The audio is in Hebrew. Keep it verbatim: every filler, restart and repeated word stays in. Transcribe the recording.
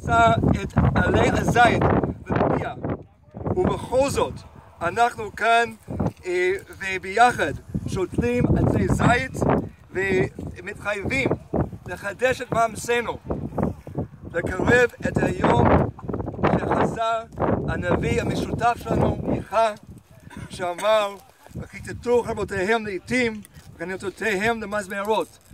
עשה את עלי הזית בפיה, ובכל זאת אנחנו כאן אה, וביחד שותלים עצי זית ומתחייבים לחדש את מאמצינו, לקרב את היום שחזר הנביא המשותף שלנו מיכה, שאמר וכיתתו חרבותיהם לאיתים וחניתותיהם למזמרות.